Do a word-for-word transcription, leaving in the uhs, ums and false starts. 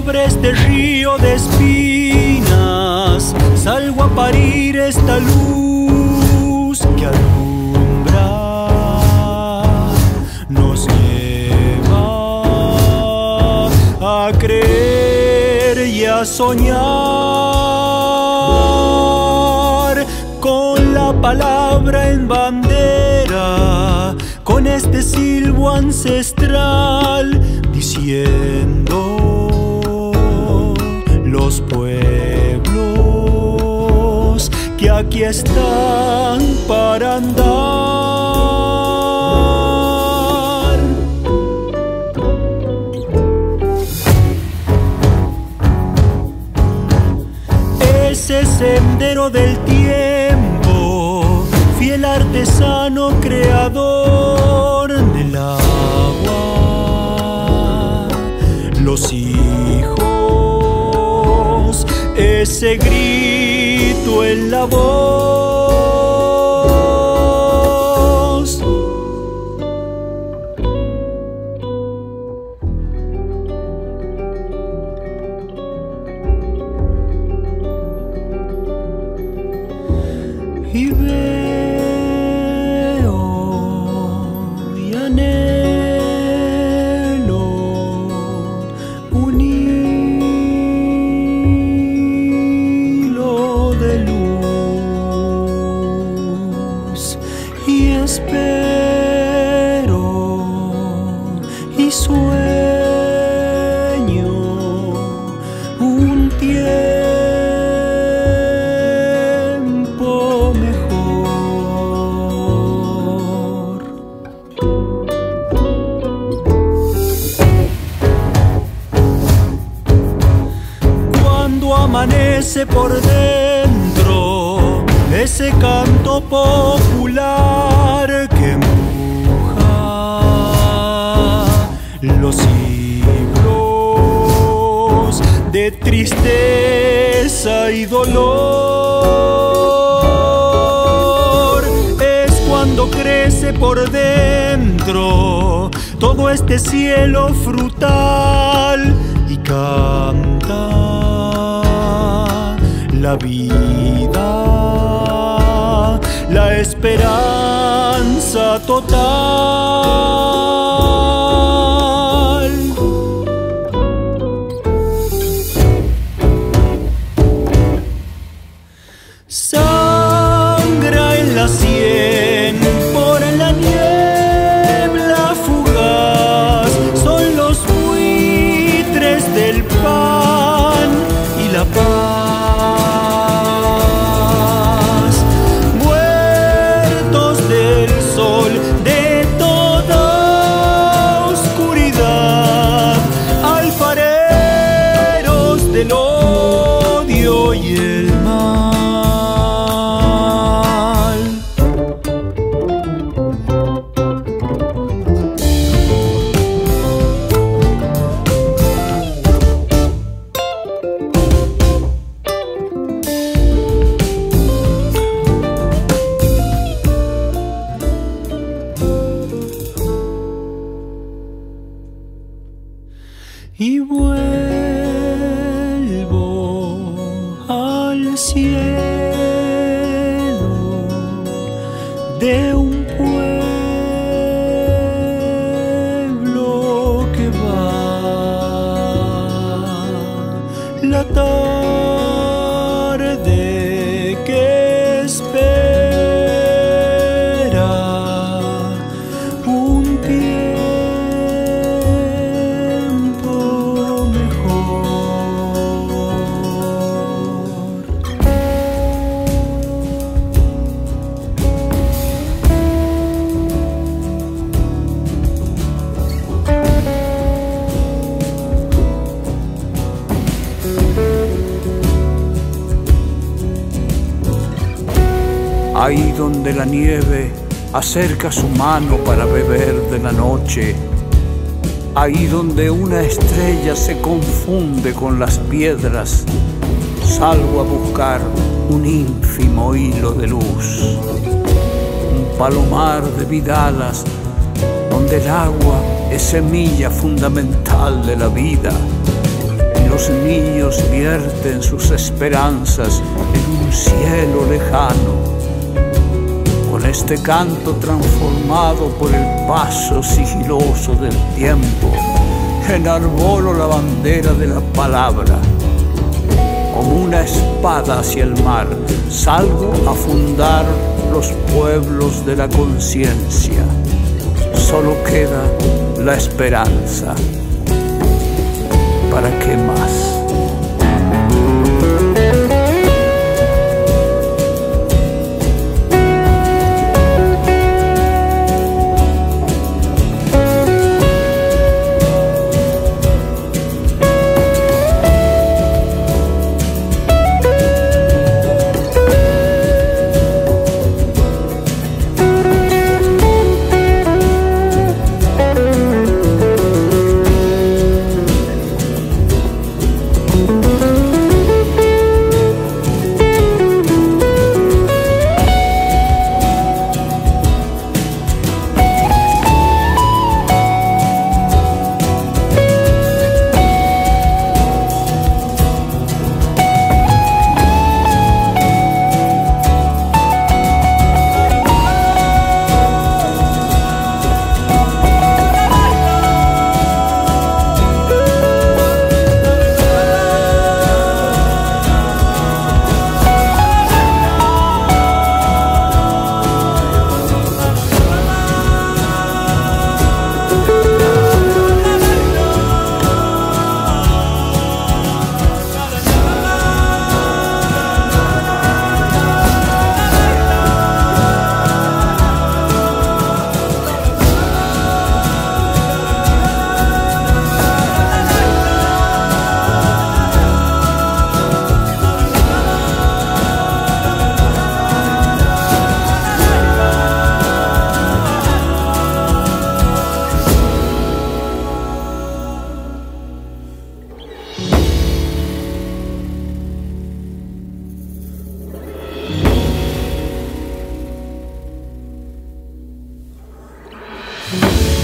sobre este río de espinas salgo a parir esta luz que alumbra, nos lleva a creer y a soñar con la palabra en bandera, con este silbo ancestral, diciendo los pueblos que aquí están para andar. Ese sendero del tiempo, fiel artesano creador del agua, los hijos, ese grito en la voz. Y veo y anhelo un hilo de luz, y espero y sueño un tiempo amanece por dentro ese canto popular que empuja los siglos de tristeza y dolor. Es cuando crece por dentro todo este cielo frutal y canta la vida, la esperanza total. Sangra en la sien por la niebla fugaz, son los buitres del pan y la paz. Del odio y el mal. Y al cielo de un pueblo que va, la tarde que espera un tiempo mejor. Ahí donde la nieve acerca su mano para beber de la noche, ahí donde una estrella se confunde con las piedras, salgo a buscar un ínfimo hilo de luz, un palomar de vidalas donde el agua es semilla fundamental de la vida y los niños vierten sus esperanzas en un cielo lejano. Con este canto transformado por el paso sigiloso del tiempo, enarbolo la bandera de la palabra. Como una espada hacia el mar, salgo a fundar los pueblos de la conciencia. Solo queda la esperanza. ¿Para qué más? Thank you.